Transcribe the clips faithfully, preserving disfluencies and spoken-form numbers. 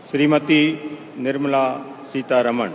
Shrimati Nirmala Sitharaman.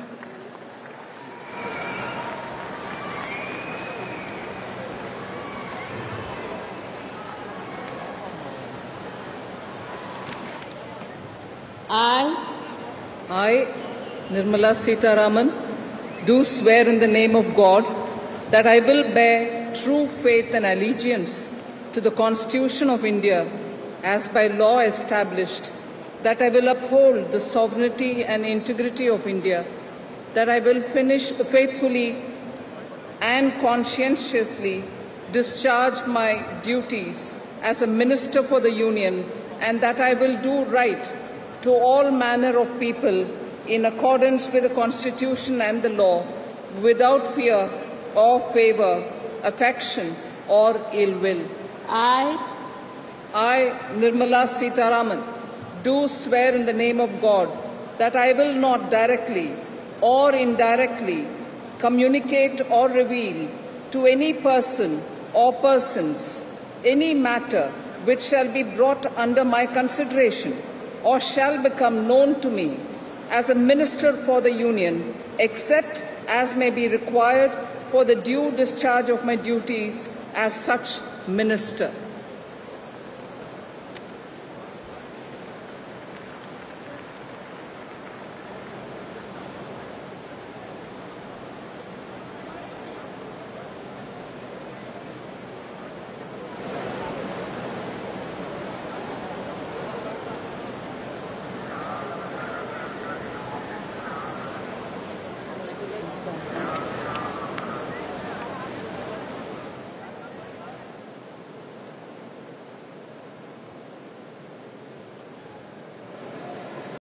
I, I, Nirmala Sitharaman, do swear in the name of God that I will bear true faith and allegiance to the Constitution of India as by law established, that I will uphold the sovereignty and integrity of India, that I will finish faithfully and conscientiously discharge my duties as a Minister for the Union, and that I will do right to all manner of people in accordance with the Constitution and the law, without fear or favour, affection or ill will. I, I, Nirmala Sitharaman, do swear in the name of God that I will not directly or indirectly communicate or reveal to any person or persons any matter which shall be brought under my consideration or shall become known to me as a Minister for the Union, except as may be required for the due discharge of my duties as such Minister.